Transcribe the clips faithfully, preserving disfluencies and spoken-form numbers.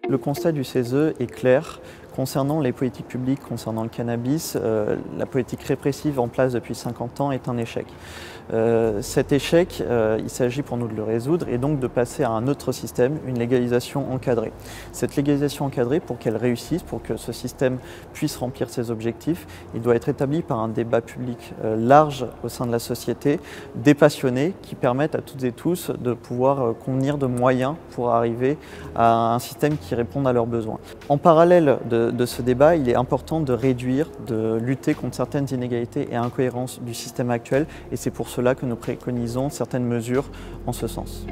Le constat du C E S E est clair. Concernant les politiques publiques, concernant le cannabis, euh, la politique répressive en place depuis cinquante ans est un échec. Euh, cet échec, euh, il s'agit pour nous de le résoudre et donc de passer à un autre système, une légalisation encadrée. Cette légalisation encadrée, pour qu'elle réussisse, pour que ce système puisse remplir ses objectifs, il doit être établi par un débat public euh, large au sein de la société, des passionnés qui permettent à toutes et tous de pouvoir euh, convenir de moyens pour arriver à un système qui réponde à leurs besoins. En parallèle de de ce débat, il est important de réduire, de lutter contre certaines inégalités et incohérences du système actuel et c'est pour cela que nous préconisons certaines mesures en ce sens.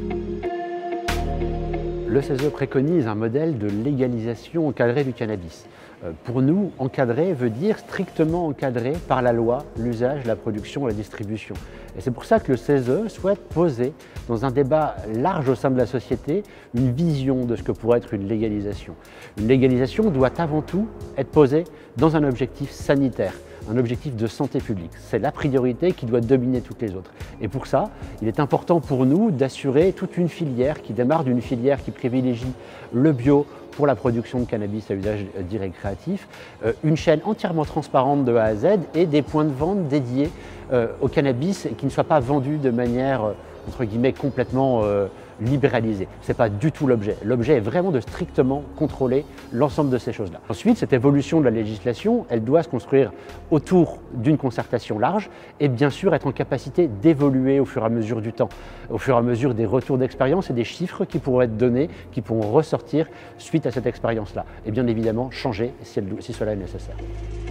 Le C E S E préconise un modèle de légalisation encadrée du cannabis. Pour nous, encadré veut dire strictement encadré par la loi, l'usage, la production et la distribution. Et c'est pour ça que le C E S E souhaite poser, dans un débat large au sein de la société, une vision de ce que pourrait être une légalisation. Une légalisation doit avant tout être posée dans un objectif sanitaire, un objectif de santé publique. C'est la priorité qui doit dominer toutes les autres. Et pour ça, il est important pour nous d'assurer toute une filière qui démarre d'une filière qui privilégie le bio pour la production de cannabis à usage dit récréatif, euh, une chaîne entièrement transparente de A à Z et des points de vente dédiés euh, au cannabis qui ne soient pas vendus de manière, euh, entre guillemets, complètement euh, libéralisée. Ce n'est pas du tout l'objet. L'objet est vraiment de strictement contrôler l'ensemble de ces choses-là. Ensuite, cette évolution de la législation, elle doit se construire autour d'une concertation large et bien sûr être en capacité d'évoluer au fur et à mesure du temps, au fur et à mesure des retours d'expérience et des chiffres qui pourront être donnés, qui pourront ressortir suite à cette expérience-là. Et bien évidemment changer si, elle, si cela est nécessaire.